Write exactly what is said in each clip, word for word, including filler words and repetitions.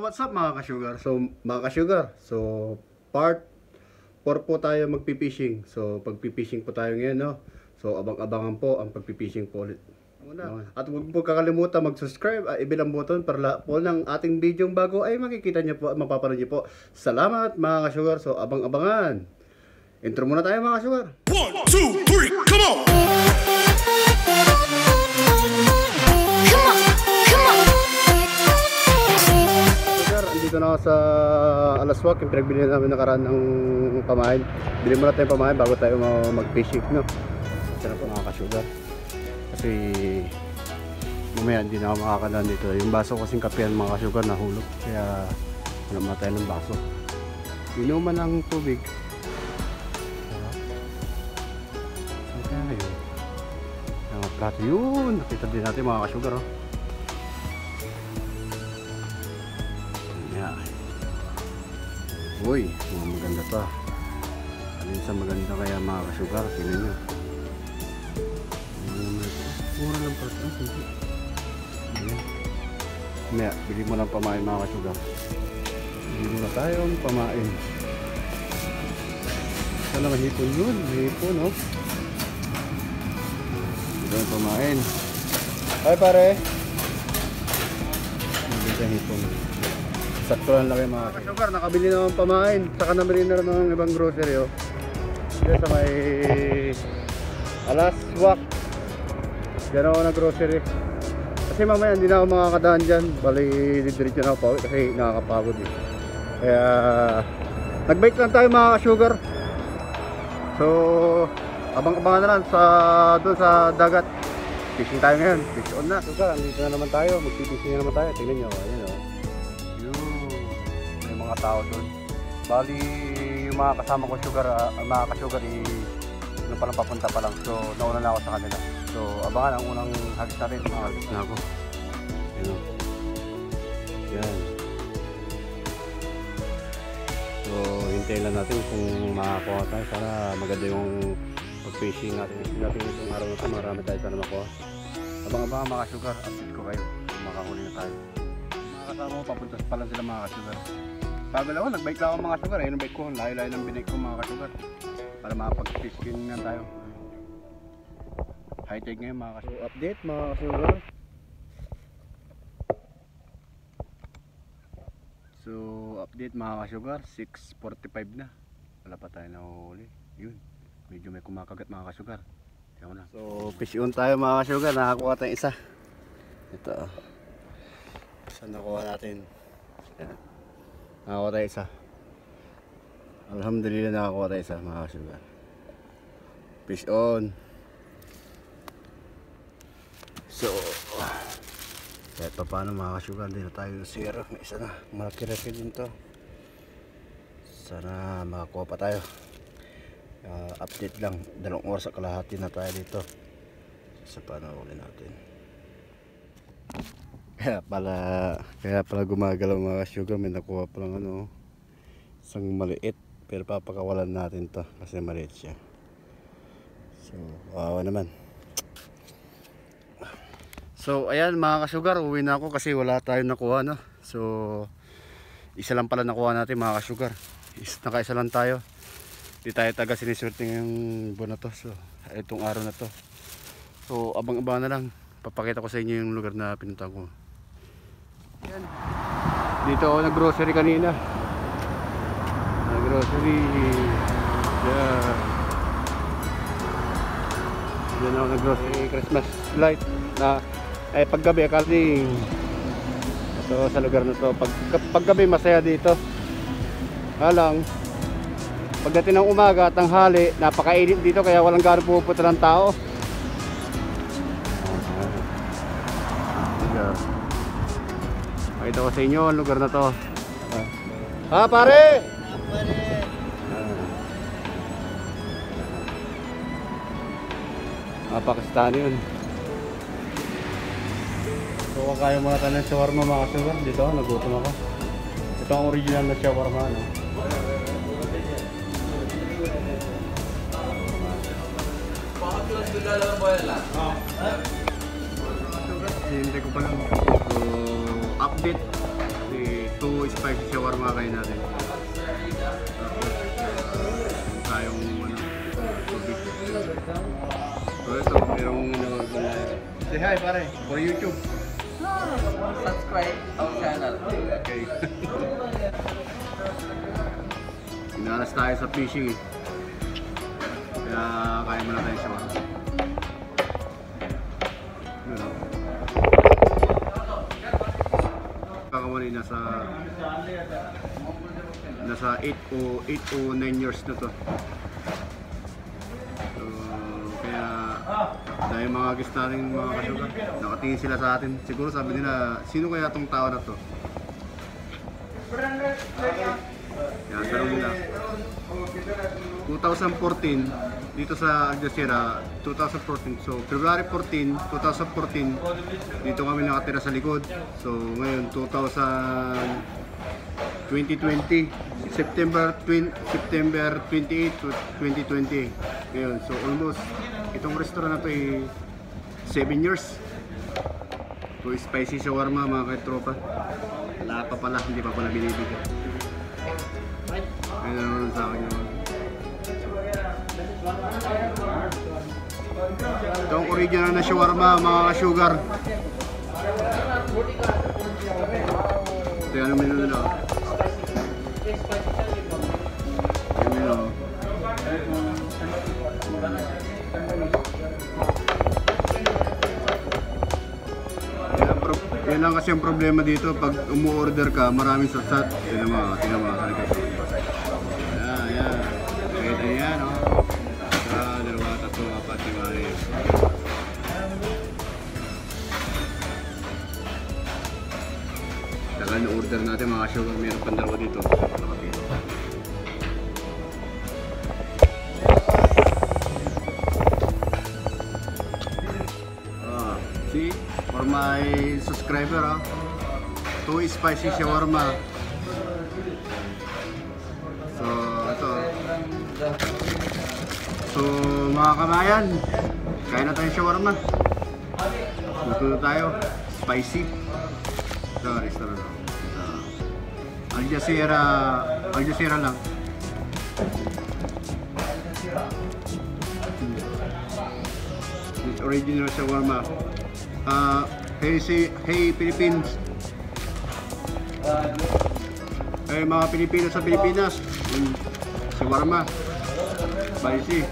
So what's up mga ka-sugar? So mga ka-sugar, so part four po tayo magpipishing. So pagpipishing po tayo ngayon, no? So abang-abangan po ang pagpipishing po ulit. At huwag po kakalimutan mag-subscribe at ibilang button para lahat po ng ating video bago ay makikita nyo po at mapapanood nyo po. Salamat mga ka-sugar. So abang-abangan. Intro muna tayo mga ka-sugar. one, two, three, come on! Dito na ako sa Alaswak, yung pinagbili namin nakaraan ng pamain. Bili muna tayong pamain bago tayo mag-fishing, no? Sana po mga ka-sugar. Kasi mamaya hindi na ako makakadaan dito. Yung baso kasing kapehan mga ka-sugar nahulog. Kaya wala muna tayo ng baso. Inuman ng tubig. Saan kaya ngayon? Yung plato yun. Nakita din natin mga ka-sugar, oh. Uy, mga maganda pa. Alin sa maganda kaya mga ka-sugar? Tingnan nyo. Mura lang pala ito. Hindi. Maya, bili mo lang pamain mga ka-sugar. Bili mo na tayong pamain. Sana mahipon yun. Mahipon, no? Ito yung pamain. Hi pare! Hindi sa hipon. Sakto lang kayo mga ka-sugar, nakabili naman pamain. Saka nabili na rin ng ibang grocery, oh. Dito sa may Alaswak. Diyan ako na grocery. Kasi mamaya hindi na ako makakadaan dyan. Bali, didiretso na ako pauwi kasi nakakapagod eh. Kaya nag-bike lang tayo mga ka-sugar. So abang-abangan na lang sa doon sa dagat. Fishing tayo ngayon. Fish on na. Sugar, andito na naman tayo. Magpipishing na naman tayo. Tingnan nyo, ayan oh. Mga tao doon. Bali yung mga kasama ko sugar, uh, mga ka-sugar i ano pa lang papunta pa lang. So nauna na ako sa kanila. So abangan ang unang hagis natin. Mga hagis na ako. Yan. Yan. So hintayin lang natin kung makakuha tayo. Sana maganda yung pag-fishing natin. Natin itong araw na ito. Marami tayo sana makuha. Abang-abang mga ka-sugar. Update ko kayo. Makahuli na tayo. Mga kasama ko papunta pa lang sila mga ka-sugar. Bagal ako, nag-bike lang ako mga ka-sugar. Ayun ang bike ko, layo-layo ng binake ko mga ka-sugar. Para makapag-fishing nga tayo. High tide ngayon mga ka-sugar. So, update mga ka-sugar. So update mga ka-sugar, six forty-five na. Wala pa tayo nahuli. Yun, medyo may kumakagat mga ka-sugar. Na. So fish on tayo mga ka-sugar. Nakakuha tayong isa. Ito. Saan nakuha natin? Yan. Nakakuha tayo isa. Alhamdulillah nakakuha tayo isa mga ka-sugar. Fish on. So kahit pa paano mga ka-sugar, hindi na tayo zero. May isa na, malaki-laki din to. Sana makakuha pa tayo. uh, Update lang, dalawang oras sa kalahati na tayo dito. Sa panahuli natin. Kaya pala Kaya pala gumagalaw mga ka-sugar. May nakuha palang ano, isang maliit. Pero papakawalan natin to kasi maliit siya. So wawa naman. So ayan mga ka-sugar, uwi na ako kasi wala tayong nakuha, no? So isa lang pala nakuha natin mga ka-sugar. Nakaisa lang tayo. Hindi tayo taga siniswerte ngayong buwan na to. So itong araw na to. So abang-abang na lang. Papakita ko sa inyo yung lugar na pinuntahan ko. Ayan. Dito ako nag-grocery kanina. Nag-grocery. Yeah. Diyan ako nag-grocery. Christmas light na ay paggabi akaling. Ito sa lugar na to. Pag, paggabi masaya dito. Halang pagdating ng umaga, tanghali, napakainit dito kaya walang gano'ng pupunta ng tao. Pakita ko sa inyo ang lugar na to. Ha pare! Ah, Pakistan yun. So kakain muna tayo ng shawarma mga ka-sugar. Dito ako, nagutom ako. Ito ang original na shawarma, no? Hindi ko pa lang. So update. two spicy shawarma kain natin. Tayong ano, tubig. So ito, merong ano, say hi pare, for YouTube. Subscribe our channel. Okay. Inalas tayo sa fishing eh. Kaya kaya mo na tayo shawarma. Ano? Kakamali nasa nasa eight o nine years na to. So, kaya dahil mga guest natin mga kasugar, nakatingin sila sa atin. Siguro sabi nila, sino kaya tong tao na to? Kaya tanong nila. twenty fourteen dito sa Al Jazeera, twenty fourteen. So February fourteen, twenty fourteen dito kami nakatira sa likod. So ngayon twenty twenty, September twenty-eighth, twenty twenty. Ngayon, so almost itong restaurant na to ay seven years. So spicy shawarma mga katropa. Wala pa pala, hindi pa pala binibigyan. Ayun naman sa akin yun. Ito ang original na shawarma mga ka-sugar. Ito yung ano menu nila. Yung menu. Yan lang kasi ang problema dito pag umu-order ka, maraming satsat. Tignan mo, tignan mo, halika. Ayan, ayan. Kahit ayan, o. Isa, dalawa, tatlo, apat, lima, ayan. Tagal na order natin mga sugar, meron pang dalawa dito. Ah, see? For my subscriber, ah, two spicy shawarma. So, ito. So, mga kamayan, kain na tayo shawarma. Luto na tayo. Spicy. Ito, restaurant. Uh, Al Jazeera, Al Jazeera lang. Hmm. Original shawarma. Uh, hey, si, hey Philippines. Hey mga Pilipino sa Pilipinas. Um, shawarma. Spicy.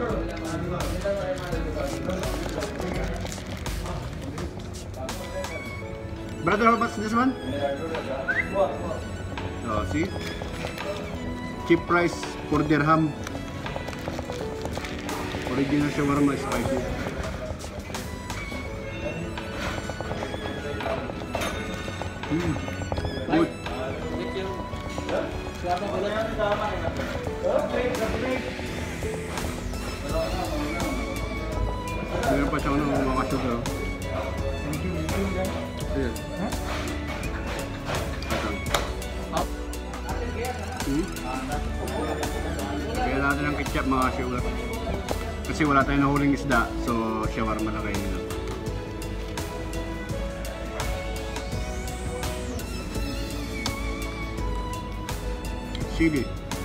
Brother, how much this one? Oh, see? Cheap price for dirham. Original shawarma spicy. Hmm. Good. Meron pa siyang ano, mga sugar. Ayan. Hmm? Kaya natin ng ketchup mga sugar. Kasi wala tayong nahuling isda, so shawarma na kayo nila. Sige.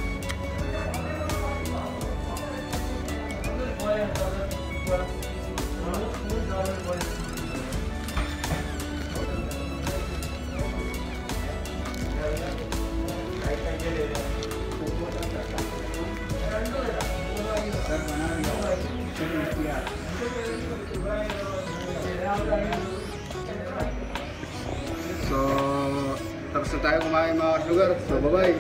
So, tapos na tayo kumain mga sugar. So, bye-bye.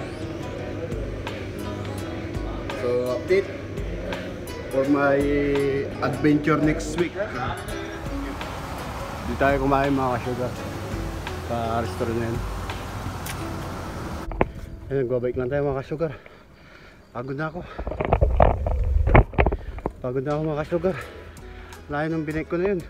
So, update for my adventure next week. Di tayo kumain mga sugar sa restaurant na yun. Ayun, go-bike lang tayo mga sugar. Pagod na ako. Pagod na ako mga sugar. Layo ng binake ko na yun.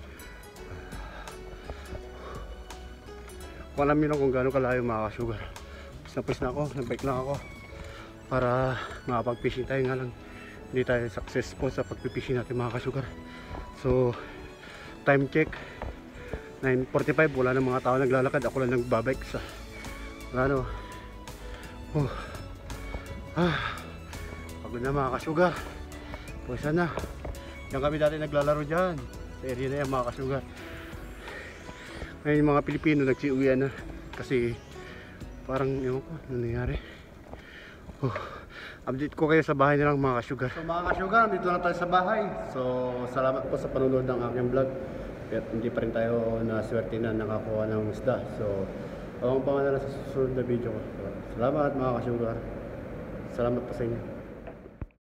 Kung alam nyo lang kung gano'ng kalayo mga sugar. Tapos na ako, nag-bike lang ako para makapag-fishing tayo nga lang. Hindi tayo successful sa pag-fishing natin mga kasugar. So, time check nine forty-five, wala ng mga tao naglalakad. Ako lang nagbabike sa Ano? Oh. Ah. Pagod na mga kasugar. Pusa na. Yan kami dati naglalaro dyan. Sa area na yan mga kasugar. Ngayon yung mga Pilipino nagsiuwian na. Kasi parang ewan ko ano nangyari. Oh. Update ko kayo sa bahay nilang mga kasugar. So mga kasugar, dito na tayo sa bahay. So salamat po sa panonood ng aking vlog. At hindi pa rin tayo naswerte na nakakuha ng isda. So abang pa nga na sa susunod na video ko. So, salamat mga kasugar. Salamat po sa inyo.